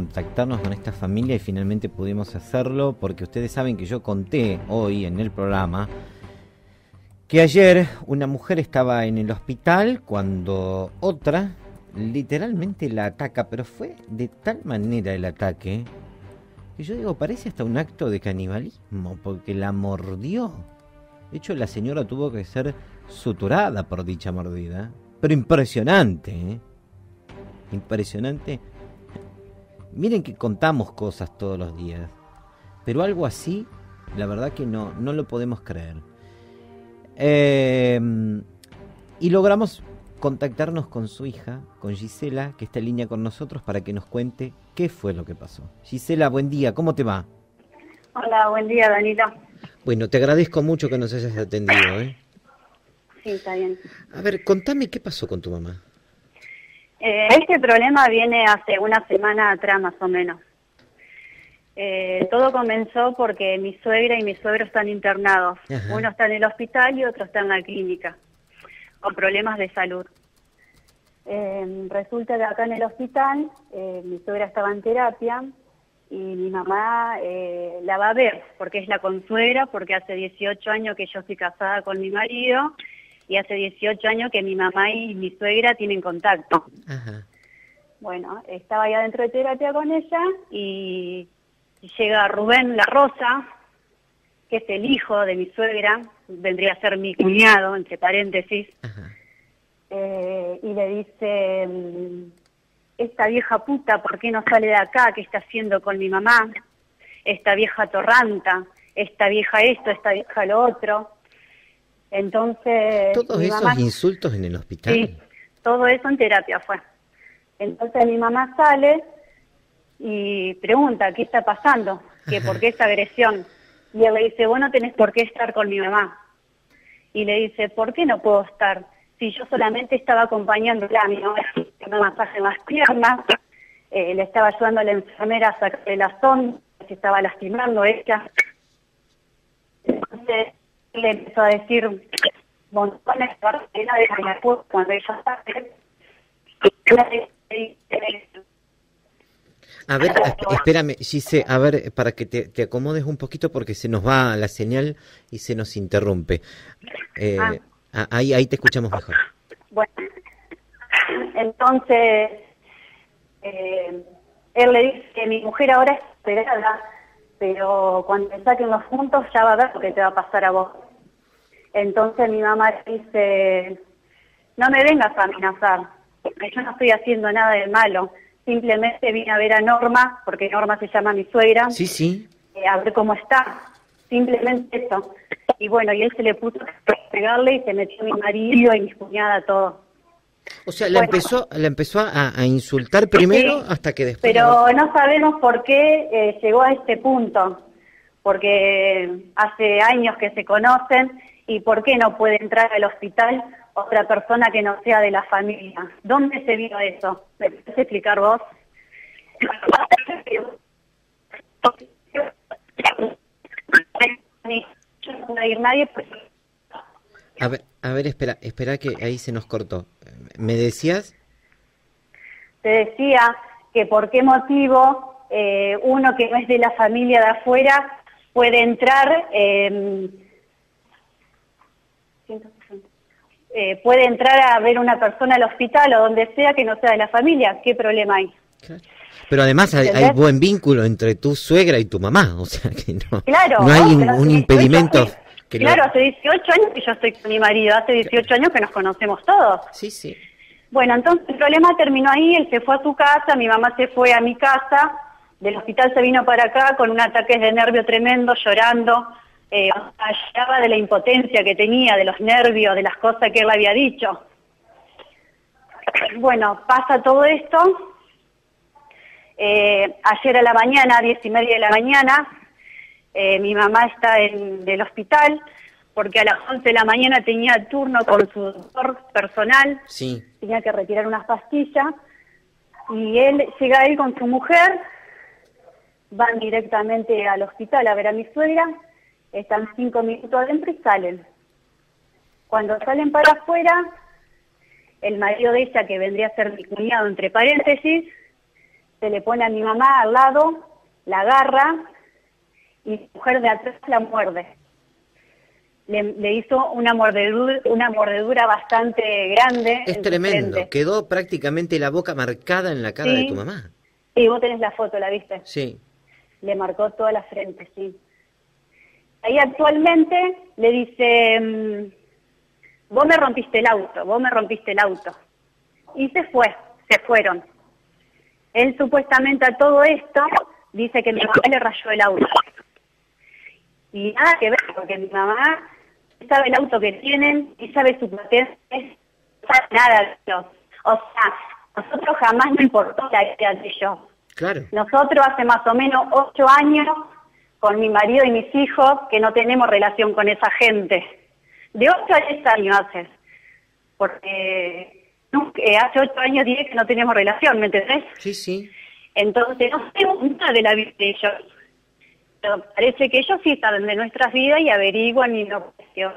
contactarnos con esta familia y finalmente pudimos hacerlo porque ustedes saben que yo conté hoy en el programa que ayer una mujer estaba en el hospital cuando otra literalmente la ataca, pero fue de tal manera el ataque que yo digo, parece hasta un acto de canibalismo porque la mordió. De hecho, la señora tuvo que ser suturada por dicha mordida, pero impresionante, ¿eh? Impresionante. Miren que contamos cosas todos los días, pero algo así, la verdad que no lo podemos creer. Y logramos contactarnos con su hija, con Gisela, que está en línea con nosotros para que nos cuente qué fue lo que pasó. Gisela, buen día, ¿cómo te va? Hola, buen día, Danilo. Bueno, te agradezco mucho que nos hayas atendido, ¿eh? Sí, está bien. A ver, contame qué pasó con tu mamá. Este problema viene hace una semana atrás, más o menos. Todo comenzó porque mi suegra y mi suegro están internados. Ajá. Uno está en el hospital y otro está en la clínica, con problemas de salud. Resulta que acá en el hospital, mi suegra estaba en terapia y mi mamá la va a ver, porque es la consuegra, porque hace 18 años que yo estoy casada con mi marido y hace 18 años que mi mamá y mi suegra tienen contacto. Ajá. Bueno, estaba ya dentro de terapia con ella y llega Rubén La Rosa, que es el hijo de mi suegra, vendría a ser mi cuñado, entre paréntesis, y le dice, esta vieja puta, ¿por qué no sale de acá? ¿Qué está haciendo con mi mamá? Esta vieja torranta, esta vieja esto, esta vieja lo otro. Entonces... ¿Todos esos mamá, insultos en el hospital? Sí, todo eso en terapia fue. Entonces mi mamá sale y pregunta, ¿qué está pasando? ¿Que por qué esa agresión? Y él le dice, vos no tenés por qué estar con mi mamá. Y le dice, ¿por qué no puedo estar? Si yo solamente estaba acompañándola, mi mamá haciendo masaje en las piernas, le estaba ayudando a la enfermera a sacarle la sonda, se estaba lastimando ella. Entonces le empezó a decir montones de barbaridades de la puerta cuando ella sale. A ver, espérame, Gise, a ver, para que te acomodes un poquito porque se nos va la señal y se nos interrumpe. Ahí te escuchamos mejor. Bueno, entonces, él le dice que mi mujer ahora es operada, pero cuando te saquen los puntos ya va a ver lo que te va a pasar a vos. Entonces mi mamá le dice, no me vengas a amenazar, porque yo no estoy haciendo nada de malo. Simplemente vine a ver a Norma, porque Norma se llama mi suegra. Sí, sí. A ver cómo está. Simplemente eso. Y bueno, y él se le puso a pegarle y se metió mi marido y mi cuñada, todo. O sea, la empezó a insultar primero, sí, hasta que después... Pero no sabemos por qué llegó a este punto. Porque hace años que se conocen y por qué no puede entrar al hospital otra persona que no sea de la familia. ¿Dónde se vio eso? ¿Me puedes explicar vos? No puede ir nadie. A ver, espera que ahí se nos cortó. ¿Me decías? Te decía que por qué motivo uno que no es de la familia de afuera puede entrar... puede entrar a ver una persona al hospital o donde sea que no sea de la familia. ¿Qué problema hay? Claro. Pero además hay buen vínculo entre tu suegra y tu mamá, o sea que no, claro, no hay un impedimento. Claro, hace 18 años que yo estoy con mi marido, hace 18 años que nos conocemos todos. Sí, sí. Bueno, entonces el problema terminó ahí, él se fue a su casa, mi mamá se fue a mi casa, del hospital se vino para acá con un ataque de nervio tremendo, llorando. Hablaba de la impotencia que tenía, de los nervios, de las cosas que él había dicho. Bueno, pasa todo esto. Ayer a la mañana, 10:30 de la mañana, mi mamá está en el hospital porque a las 11 de la mañana tenía turno con su doctor personal. Sí. Tenía que retirar unas pastillas y él llega ahí con su mujer, van directamente al hospital a ver a mi suegra. Están 5 minutos adentro y salen. Cuando salen para afuera, el marido de ella, que vendría a ser mi cuñado, entre paréntesis, se le pone a mi mamá al lado, la agarra y la mujer de atrás la muerde. Le hizo una mordedura bastante grande. Es en su tremendo. frente. Quedó prácticamente la boca marcada en la cara de tu mamá. Sí, vos tenés la foto, ¿la viste? Sí. Le marcó toda la frente, sí. Ahí actualmente le dice, vos me rompiste el auto. Y se fueron. Él supuestamente a todo esto dice que mi mamá le rayó el auto. Y nada que ver, porque mi mamá sabe el auto que tienen y sabe su patente, no sabe nada de ellos. O sea, nosotros jamás nos importó la idea de ellos. Claro. Nosotros hace más o menos 8 años, con mi marido y mis hijos, que no tenemos relación con esa gente. De 8 a 10 años hace. Porque hace 8 años dije que no tenemos relación, ¿me entendés? Sí, sí. Entonces no sabemos nada de la vida de ellos. Pero parece que ellos sí saben de nuestras vidas y averiguan y no cuestionan.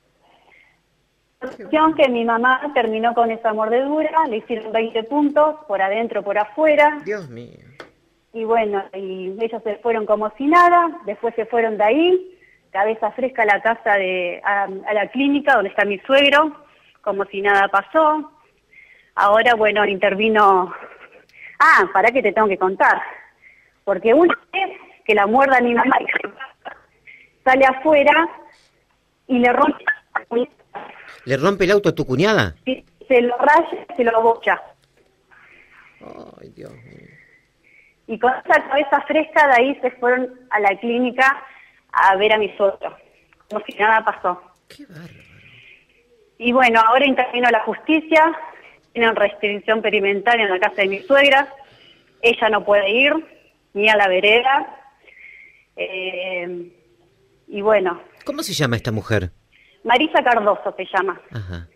La cuestión que mi mamá terminó con esa mordedura, le hicieron 20 puntos, por adentro, por afuera. Dios mío. Y bueno, y ellos se fueron como si nada, después se fueron de ahí, cabeza fresca a la casa a la clínica donde está mi suegro, como si nada pasó. Ahora, bueno, intervino... para que te tengo que contar. Porque una vez que la muerda a mi mamá, sale afuera y le rompe... ¿Le rompe el auto a tu cuñada? Se lo raya, se lo bocha. Ay, Dios mío. Y con esa cabeza fresca de ahí se fueron a la clínica a ver a mi suegro, como si nada pasó. Qué bárbaro. Y bueno, ahora intervino la justicia, tienen restricción perimetral en la casa de mi suegra, ella no puede ir ni a la vereda, y bueno. ¿Cómo se llama esta mujer? Marisa Cardoso se llama. Ajá.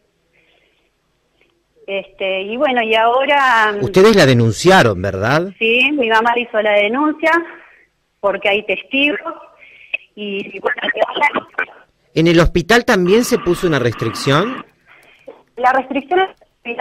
Y bueno, y ahora... Ustedes la denunciaron, ¿verdad? Sí, mi mamá hizo la denuncia, porque hay testigos, y bueno, ¿En el hospital también se puso una restricción? la restricción es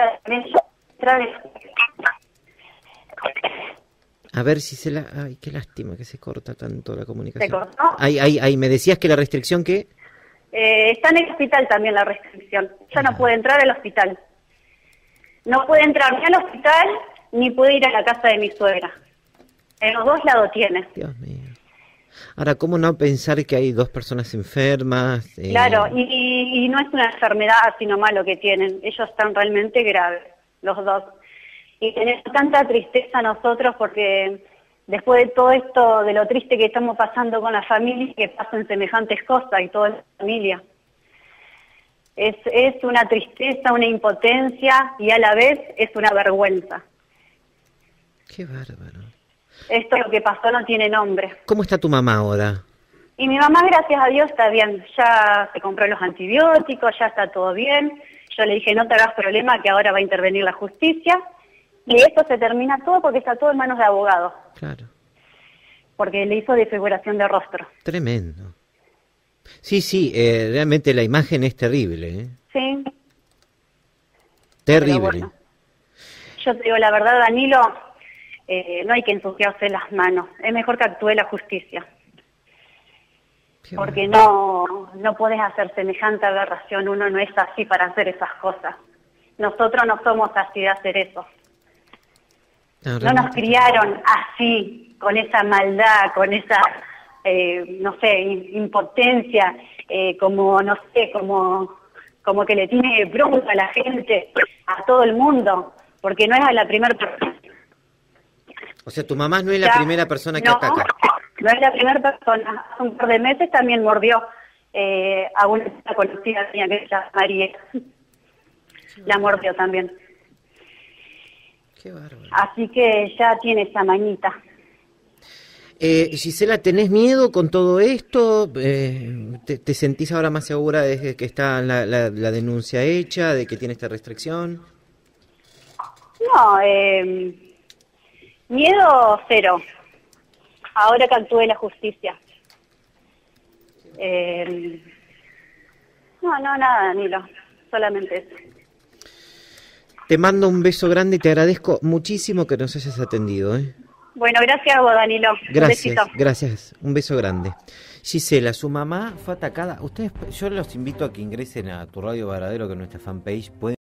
A ver si se la... Ay, qué lástima que se corta tanto la comunicación. ¿Se cortó? Ay, me decías que la restricción, ¿qué? Está en el hospital también la restricción. Ella no puede entrar al hospital. No puede entrar ni al hospital, ni puede ir a la casa de mi suegra. En los dos lados tiene. Dios mío. Ahora, ¿cómo no pensar que hay 2 personas enfermas? Claro, y no es una enfermedad así nomás lo que tienen. Ellos están realmente graves, los dos. Y tenemos tanta tristeza nosotros porque después de todo esto, de lo triste que estamos pasando con la familia, que pasan semejantes cosas y toda la familia. Es una tristeza, una impotencia y a la vez es una vergüenza. Qué bárbaro. Esto lo que pasó no tiene nombre. ¿Cómo está tu mamá ahora? Y mi mamá, gracias a Dios, está bien. Ya se compró los antibióticos, ya está todo bien. Yo le dije, no te hagas problema, que ahora va a intervenir la justicia. Y esto se termina todo porque está todo en manos de abogados. Claro. Porque le hizo desfiguración de rostro. Tremendo. Sí, realmente la imagen es terrible, ¿eh? Sí. Terrible. Pero bueno, yo te digo la verdad, Danilo, no hay que ensuciarse las manos. Es mejor que actúe la justicia. Qué Porque bueno. no podés hacer semejante aberración. Uno no es así para hacer esas cosas. Nosotros no somos así de hacer eso. No nos criaron así, con esa maldad, con esa, no sé, impotencia, como, no sé, como que le tiene bronca a la gente, a todo el mundo, porque no es a la primera persona. O sea, tu mamá no es la primera persona que ataca. No es la primera persona. Hace un par de meses también mordió a una conocida mía que se llama María. La mordió también. Qué bárbaro. Así que ya tiene esa mañita. Gisela, ¿tenés miedo con todo esto? ¿Te sentís ahora más segura de que está la denuncia hecha, de que tiene esta restricción? No, miedo cero. Ahora que actúe la justicia. No, nada, Danilo. Solamente eso. Te mando un beso grande y te agradezco muchísimo que nos hayas atendido, ¿eh? Bueno, gracias a vos, Danilo. Un Gracias, besito. gracias. Un beso grande. Gisela, su mamá fue atacada. Ustedes, yo los invito a que ingresen a Tu Radio Varadero, que es nuestra fanpage. Pueden